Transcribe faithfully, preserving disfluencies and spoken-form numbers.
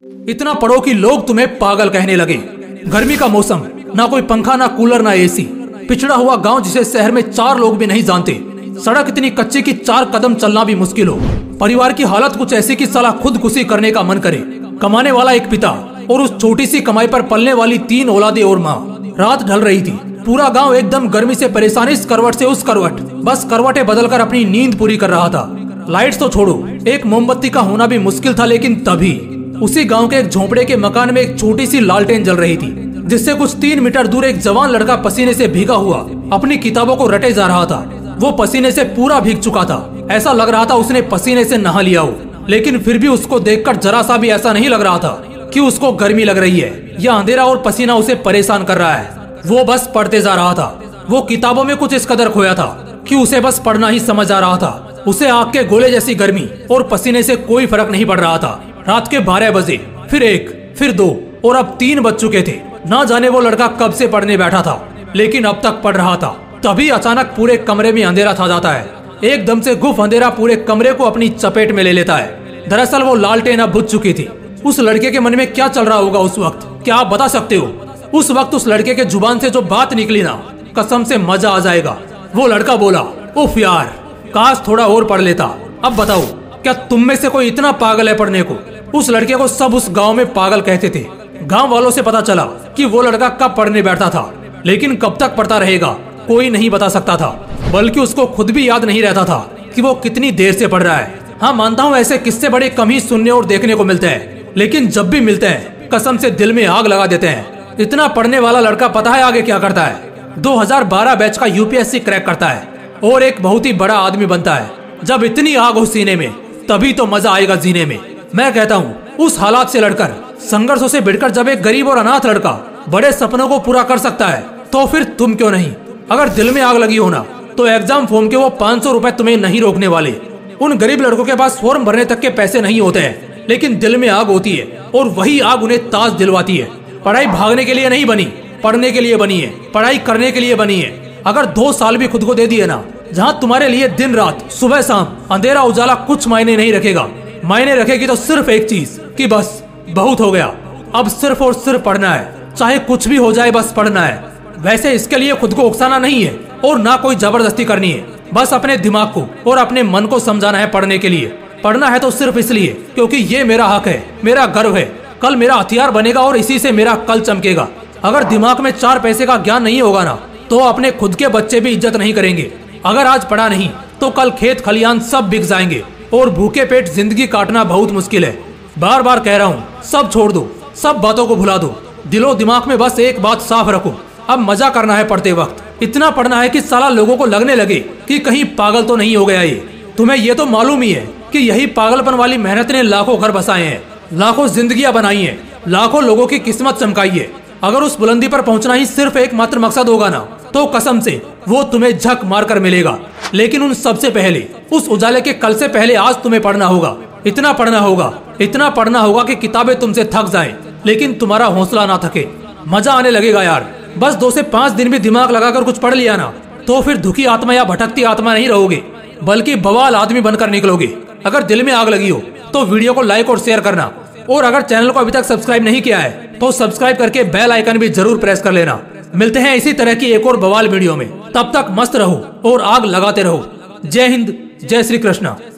इतना पढ़ो कि लोग तुम्हें पागल कहने लगे। गर्मी का मौसम, ना कोई पंखा, ना कूलर, ना एसी। पिछड़ा हुआ गांव जिसे शहर में चार लोग भी नहीं जानते। सड़क इतनी कच्ची कि चार कदम चलना भी मुश्किल हो। परिवार की हालत कुछ ऐसी कि साला खुदकुशी करने का मन करे। कमाने वाला एक पिता और उस छोटी सी कमाई पर पलने वाली तीन औलादे और माँ। रात ढल रही थी। पूरा गांव एकदम गर्मी से परेशान, इस करवट से उस करवट, बस करवटें बदलकर अपनी नींद पूरी कर रहा था। लाइट्स तो छोड़ो, एक मोमबत्ती का होना भी मुश्किल था। लेकिन तभी उसी गांव के एक झोंपड़े के मकान में एक छोटी सी लालटेन जल रही थी, जिससे कुछ तीन मीटर दूर एक जवान लड़का पसीने से भीगा हुआ अपनी किताबों को रटे जा रहा था। वो पसीने से पूरा भीग चुका था। ऐसा लग रहा था उसने पसीने से नहा लिया हो। लेकिन फिर भी उसको देखकर जरा सा भी ऐसा नहीं लग रहा था कि उसको गर्मी लग रही है या अंधेरा और पसीना उसे परेशान कर रहा है। वो बस पढ़ते जा रहा था। वो किताबों में कुछ इस कदर खोया था कि उसे बस पढ़ना ही समझ आ रहा था। उसे आग के गोले जैसी गर्मी और पसीने से कोई फर्क नहीं पड़ रहा था। रात के बारह बजे, फिर एक, फिर दो और अब तीन बज चुके थे। ना जाने वो लड़का कब से पढ़ने बैठा था, लेकिन अब तक पढ़ रहा था। तभी अचानक पूरे कमरे में अंधेरा छा जाता है। एकदम से गुफ अंधेरा पूरे कमरे को अपनी चपेट में ले लेता है। दरअसल वो लालटेन अब बुझ चुकी थी। उस लड़के के मन में क्या चल रहा होगा उस वक्त, क्या आप बता सकते हो? उस वक्त उस लड़के के जुबान से जो बात निकली ना, कसम से मजा आ जाएगा। वो लड़का बोला, उफ यार, काश थोड़ा और पढ़ लेता। अब बताओ, क्या तुम में से कोई इतना पागल है पढ़ने को? उस लड़के को सब उस गांव में पागल कहते थे। गांव वालों से पता चला कि वो लड़का कब पढ़ने बैठता था, लेकिन कब तक पढ़ता रहेगा कोई नहीं बता सकता था। बल्कि उसको खुद भी याद नहीं रहता था कि वो कितनी देर से पढ़ रहा है। हाँ, मानता हूँ ऐसे किस्से बड़े कम ही सुनने और देखने को मिलते हैं, लेकिन जब भी मिलते हैं कसम से दिल में आग लगा देते हैं। इतना पढ़ने वाला लड़का पता है आगे क्या करता है? दो हज़ार बारह बैच का यूपीएससी क्रैक करता है और एक बहुत ही बड़ा आदमी बनता है। जब इतनी आग हो सीने में, तभी तो मजा आएगा जीने में। मैं कहता हूँ उस हालात से लड़कर, संघर्षों से भिड़कर जब एक गरीब और अनाथ लड़का बड़े सपनों को पूरा कर सकता है, तो फिर तुम क्यों नहीं? अगर दिल में आग लगी हो ना, तो एग्जाम फॉर्म के वो पाँच सौ रुपए तुम्हें नहीं रोकने वाले। उन गरीब लड़कों के पास फॉर्म भरने तक के पैसे नहीं होते हैं, लेकिन दिल में आग होती है और वही आग उन्हें ताज दिलवाती है। पढ़ाई भागने के लिए नहीं बनी, पढ़ने के लिए बनी है। पढ़ाई करने के लिए बनी है। अगर दो साल भी खुद को दे दिए ना, जहाँ तुम्हारे लिए दिन रात, सुबह शाम, अंधेरा उजाला कुछ मायने नहीं रखेगा। मायने रखेगी तो सिर्फ एक चीज कि बस बहुत हो गया, अब सिर्फ और सिर्फ पढ़ना है। चाहे कुछ भी हो जाए, बस पढ़ना है। वैसे इसके लिए खुद को उकसाना नहीं है और ना कोई जबरदस्ती करनी है। बस अपने दिमाग को और अपने मन को समझाना है पढ़ने के लिए। पढ़ना है तो सिर्फ इसलिए क्योंकि ये मेरा हक है, मेरा गर्व है। कल मेरा हथियार बनेगा और इसी से मेरा कल चमकेगा। अगर दिमाग में चार पैसे का ज्ञान नहीं होगा ना, तो अपने खुद के बच्चे भी इज्जत नहीं करेंगे। अगर आज पढ़ा नहीं तो कल खेत खलियान सब बिक जाएंगे और भूखे पेट जिंदगी काटना बहुत मुश्किल है। बार बार कह रहा हूँ, सब छोड़ दो, सब बातों को भुला दो। दिलो दिमाग में बस एक बात साफ रखो, अब मजा करना है पढ़ते वक्त। इतना पढ़ना है कि साला लोगों को लगने लगे कि कहीं पागल तो नहीं हो गया ये। तुम्हें ये तो मालूम ही है कि यही पागलपन वाली मेहनत ने लाखों घर बसाए हैं, लाखों जिंदगियां बनाई हैं, लाखों लोगों की किस्मत चमकाई है। अगर उस बुलंदी पर पहुंचना ही सिर्फ एक मात्र मकसद होगा ना, तो कसम से वो तुम्हें झक मार कर मिलेगा। लेकिन उन सबसे पहले, उस उजाले के कल से पहले आज तुम्हें पढ़ना होगा। इतना पढ़ना होगा, इतना पढ़ना होगा कि किताबें तुमसे थक जाएं, लेकिन तुम्हारा हौसला ना थके। मजा आने लगेगा यार। बस दो से पांच दिन भी दिमाग लगाकर कुछ पढ़ लिया ना, तो फिर दुखी आत्मा या भटकती आत्मा नहीं रहोगे, बल्कि बवाल आदमी बनकर निकलोगे। अगर दिल में आग लगी हो तो वीडियो को लाइक और शेयर करना, और अगर चैनल को अभी तक सब्सक्राइब नहीं किया है तो सब्सक्राइब करके बेल आइकन भी जरूर प्रेस कर लेना। मिलते हैं इसी तरह की एक और बवाल वीडियो में। तब तक मस्त रहो और आग लगाते रहो। जय हिंद, जय श्री कृष्णा।